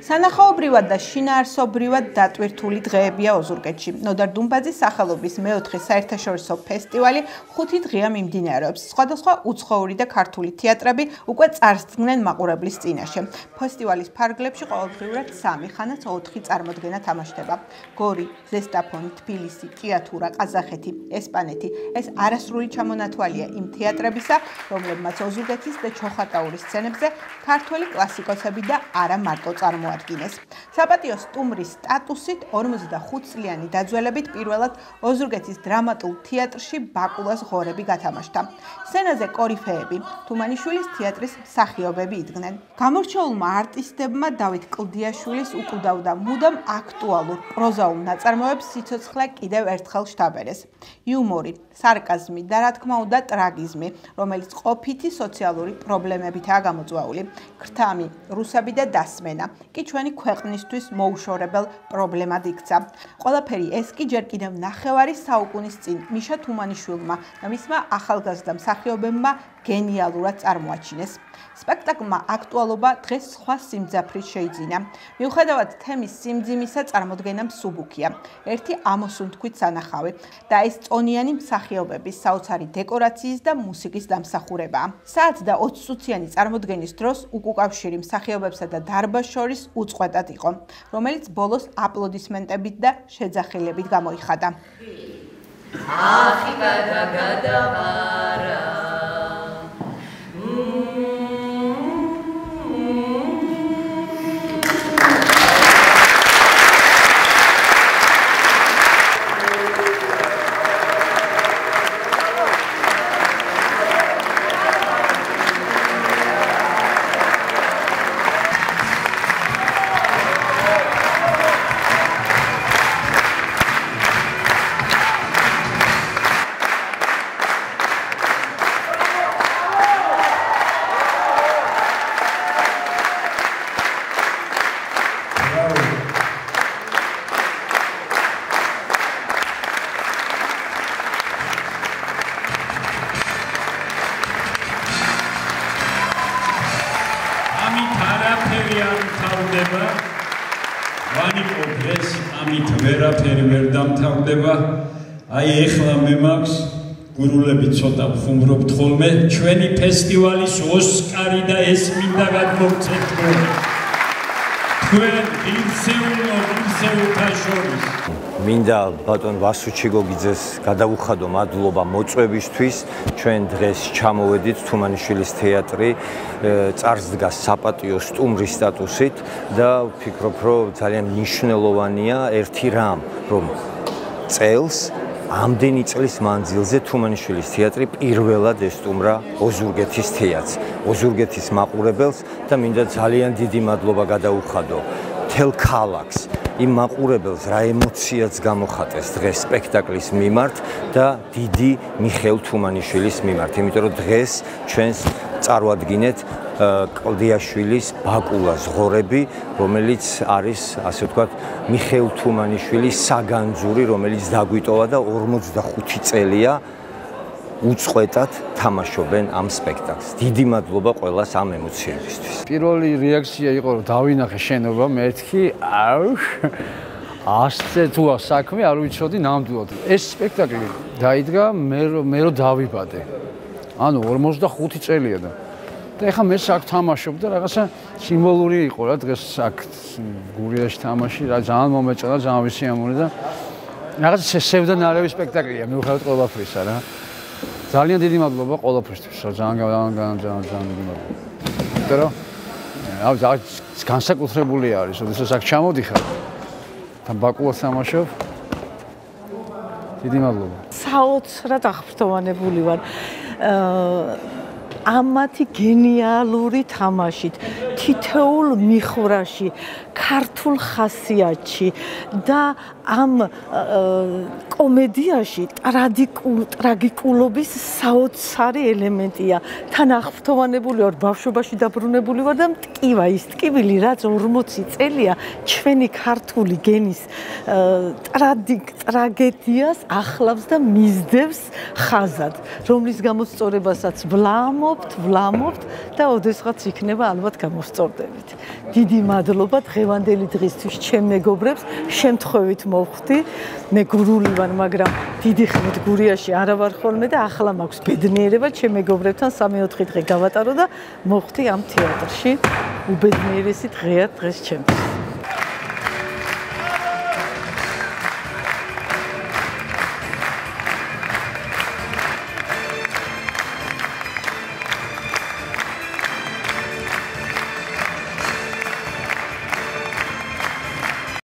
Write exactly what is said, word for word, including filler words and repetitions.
სანახაობრივად და შინაარსობრივად დატვირთული დღეებია ოზურგეთში. ნოდარ დუმბაძის სახელობის მეოთხე საერთაშორისო ფესტივალი ხუთი დღეა მიმდინარეობს. სხვადასხვა უცხოური და ქართული თეატრები უკვე წარსდგნენ მაყურებლის წინაშე. ფესტივალის ფარგლებში ყოველდღიურად სამი, ხანაც ოთხი წარმოდგენა თამაშდება. გორი, ზესტაფონი, თბილისი, ჭიათურა, ყაზახეთი, ესპანეთი. ეს არასრული ჩამონათვალია იმ თეატრებისა, რომლებმაც ოზურგეთის და ჩოხატაურის სცენებზე ქართველი კლასიკოსები და არა მარტო წარმოადგინეს. საპატიო სტუმრის სტატუსით ორმოცდახუთ წლიანი დაძველებით პირველად ოზურგეთის დრამატულ თეატრში ბაკულას ღორები გათამაშდა. სცენაზე კორიფეები, თუმანიშვილის თეატრის მსახიობები იდგნენ. გამორჩეულმა არტისტებმა დავით კლდიაშვილის უკვდავდა მუდამ აქტუალურ პროზაულ ნაწარმოებს სიცოცხლე კიდევ ერთხელ შთაბერეს. იუმორი, სარკაზმი და რა თქმა უნდა ტრაგიზმი, რომელიც ყოფითი სოციალური პრობლემებითაა გამოწვეული. ქრთამი, რუსები და დასმენა კი ჩვენი ქვეყნისთვის მოუშორებელ პრობლემად იქცა. ყველაფერი ეს კი ჯერ კიდევ ნახევარი საუკუნის წინ მიშა თუმანიშვილმა და მისმა ახალგაზრდა მსახიობებმა გენიალურად წარმოაჩინეს. სპექტაკლმა აქტუალობა დღეს სხვა სიმძაფრით შეიძინა. მიუხედავად თემის სიმძიმისა წარმოდგენა მსუბუქია. ერთი ამოსუნთქვით სანახავი და ეს წონიანი მსახიობების საოცარი დეკორაციის და მუსიკის დამსახურებაა. საათ და ოცი წუთიანი წარმოდგენის დროს უკუკავშირი მსახიობებსა და დარბაზს შორის უწყვეტად იყო, რომელიც ბოლოს აპლოდისმენტებით და შეძახილებით გამოიხადა. ახი გადა გადავარა აი ეხლა მე მაქვს გურულები ცოტა ვხუმრობთ ხოლმე ჩვენი ფესტივალის ოსკარი და ეს მინდა გადმოგცეთ თქვენ ინსეულო ინსეულთა შორის მინდა ბატონ ვასუჩი გოგიძეს გადავუხადო მადლობა მოწვევისთვის ჩვენ დღეს ჩამოვედით თუმანიშვილის თეატრი წარსდგა საპატიო სტუმრის სტატუსით და ვფიქრობ რომ ძალიან მნიშვნელოვანია ერთი რამ რომ წელს ამდენი წლის მანძილზე თუმანიშვილის თეატრი პირველად ესტუმრა ოზურგეთის თეატრს, ოზურგეთის მაყურებელს და მინდა ძალიან დიდი მადლობა გადაუხადო მთელ ქალაქს, იმ მაყურებელს რა ემოციაც გამოხატეს დღეს სპექტაკლის მიმართ და დიდი მიხეილ თუმანიშვილის მიმართ, იმიტომ რომ დღეს ჩვენს წარვადგინეთ კლდიაშვილის ბაკულას ღორები, რომელიც არის, ასე ვთქვათ, მიხეილ თუმანიშვილის საგანძური, რომელიც დაგვიტოვა და ორმოცდახუთი წელია უწყვეტად თამაშობენ ამ სპექტაკლს. დიდი მადლობა ყველას ამ ემოციებისთვის. პირველი რეაქცია იყო, რომ დავინახე შენობა, მეთქი, აუ, ასზე თუ საქმე არ ვიცოდი ნამდვილად. ეს სპექტაკლი დაიდგა მე მე რო დავიბადე. ანუ ორმოცდახუთი წელია და და ეხლა მე აქ თამაშობ და რაღაცა სიმბოლური იყო რა დღეს აქ გურიაში თამაში რა ძალიან მომეწონა ძალიან ვისიამოვნე და რაღაცა სევდანარევი სპექტაკლია მიუხედავად ყველაფრისა რა ძალიან დიდი მადლობა ყველაფრისთვის რა ძალიან ძალიან ძალიან ძალიან დიდი მადლობა იმიტომ რომ აი განსაკუთრებული არის როდესაც აქ ჩამოდიხარ და ბაკულას თამაშობ დიდი მადლობა საოცრად აღფრთოვანებული ვარ ამათი გენიალური თამაშით, თითოეულ მიხვრაში, ქართულ ხასიათში და ამ კომედიაში ტრაგიკულობის საოცარი ელემენტია. თან აღფრთოვანებული ვარ, ბავშვობაში დაბრუნებული ვარ და მტკივა ის ტკივილი, რაც ორმოცი წელია ჩვენი ქართული გენის ტრაგედიას ახლავს და მისდევს ხაზად, რომლის გამოსწორებასაც ვლამობთ, ვლამობთ და ოდესღაც იქნება ალბათ გამოსწორება. მოგწორდებით. დიდი მადლობა დღევანდელი დღისთვის ჩემ მეგობრებს, შემთხვევით მოვხვდი. მე გურული ვარ, მაგრამ დიდი ხნით გურიაში არა ვარ ხოლმე და ახლა მაქვს ბედნიერება ჩემ მეგობრებთან სამი-ოთხი დღე გავატარო და მოვხვდი ამ თეატრში. უბედნიერესი დღეა დღეს ჩემთვის.